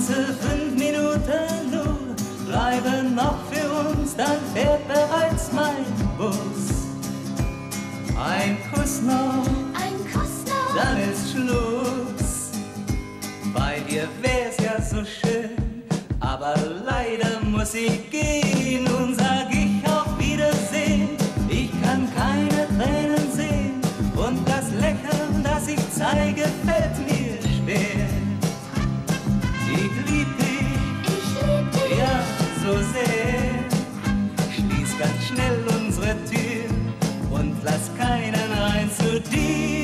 Diese 5 Minuten nur bleiben noch für uns, dann fährt bereits mein Bus. Ein Kuss noch, dann ist Schluss. Bei dir wär's ja so schön, aber leider muss ich gehen. Nun sag ich auf Wiedersehen, ich kann keine Tränen sehen und das Lächeln, das ich zeige, fällt mir schwer. Ich lieb dich, ja, so sehr. Schließ ganz schnell unsere Tür und lass keinen rein zu dir.